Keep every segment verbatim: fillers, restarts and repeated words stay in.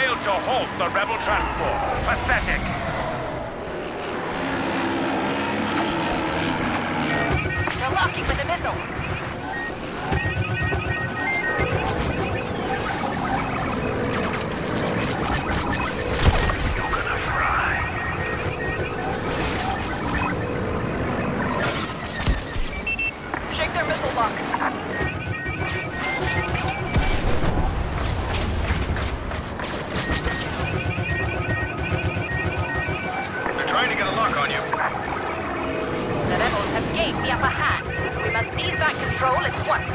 failed to halt the rebel transport. Pathetic. They're locking with a missile. You're gonna fry. Shake their missile lock. Trying to get a lock on you. The rebels have gained the upper hand. We must seize that control at once.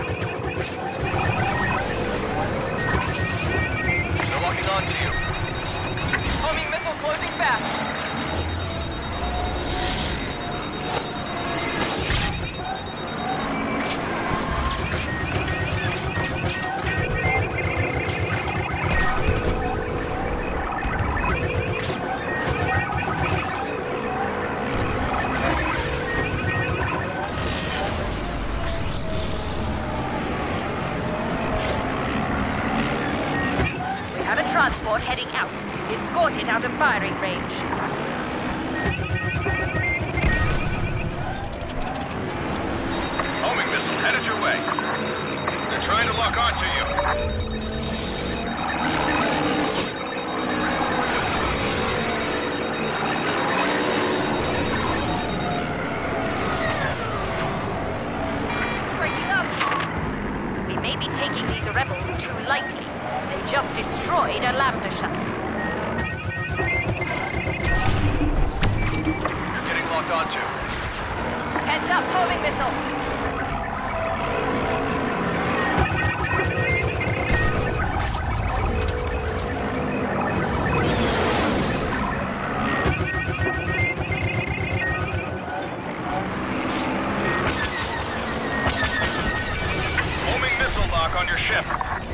They're locking onto you. Homing missile closing fast. Transport heading out. Escort it out of firing range. Homing missile headed your way. They're trying to lock onto you. Breaking up. We may be taking these rebels too lightly. They just destroyed a lambda shuttle. You're getting locked onto. Heads up, homing missile. Homing missile lock on your ship.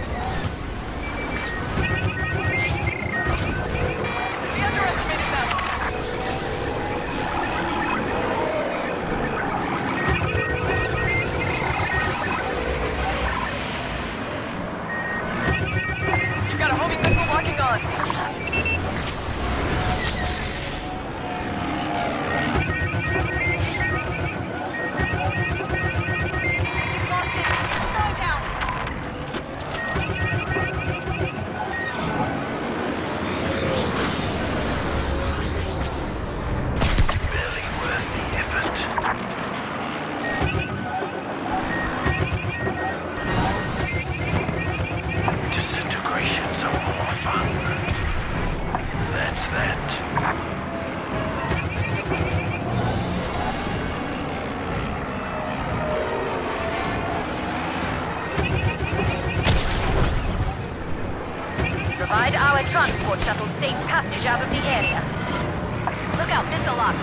Provide our transport shuttle safe passage out of the area. Look out, missile lock.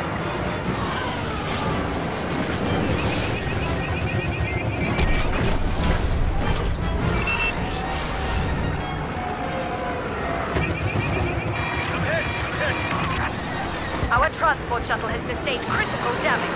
Our transport shuttle has sustained critical damage.